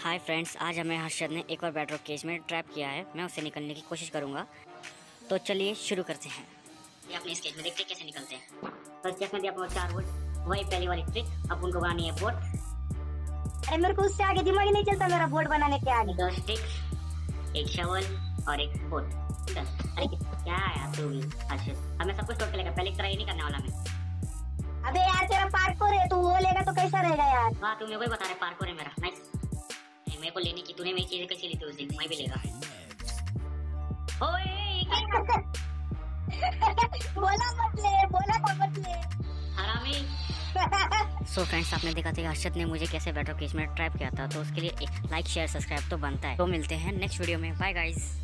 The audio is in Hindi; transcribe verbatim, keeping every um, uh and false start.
हाय फ्रेंड्स, आज हमें हर्षद ने एक और बेडरॉक केज में ट्रैप किया है। मैं उससे निकलने की कोशिश करूंगा। तो चलिए शुरू करते हैं। ये अपने इस केज में देखते हैं कैसे निकलते हैं। तो केस में दिया अपना चार वोल्ट, वही पहली वाली ट्रिक। अब उनको बनानी है बोट। अरे मेरे को उससे आगे दिमाग ही नहीं चलता मेरा बोट बनाने के आगे। दो स्टिक्स, एक शवल और एक बोट। अरे क्या यार तू भी हर्षद, हमें सब कुछ टोटल लेगा। पहले ट्राई नहीं करने वाला मैं। अबे यार तेरा पार्कोर है, तू वो लेगा तो कैसा रहेगा यार। वाह, तू मेरे को ही बता रहा है पार्कोर है मेरा। नाइस। मेरे को लेने की, तूने मेरी चीजें कैसी ली थी उस दिन, मैं भी लेगा। ओए बोला मत ले, बोला था मत ले हरामी। सो फ्रेंड्स, आपने देखा था हर्षद ने मुझे कैसे बेडरॉक केज में ट्रैप किया था। तो उसके लिए एक लाइक शेयर सब्सक्राइब तो बनता है। तो मिलते हैं नेक्स्ट वीडियो में। Bye guys.